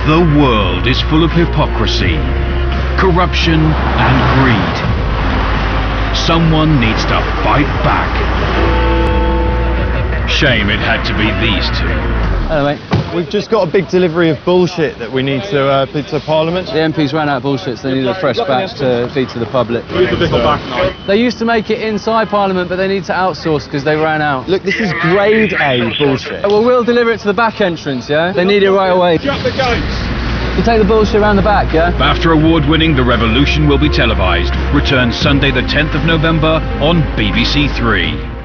The world is full of hypocrisy, corruption and greed. Someone needs to fight back. Shame it had to be these two. Hello, mate. We've just got a big delivery of bullshit that we need to feed to Parliament. The MPs ran out of bullshit, so they need a fresh batch to feed to the public. They used to make it inside Parliament, but they need to outsource because they ran out. Look, this is grade A bullshit. Well, we'll deliver it to the back entrance, yeah? They need it right away. Shut the gates! You take the bullshit around the back, yeah? BAFTA award-winning The Revolution will be televised. Returns Sunday the 10th of November on BBC 3.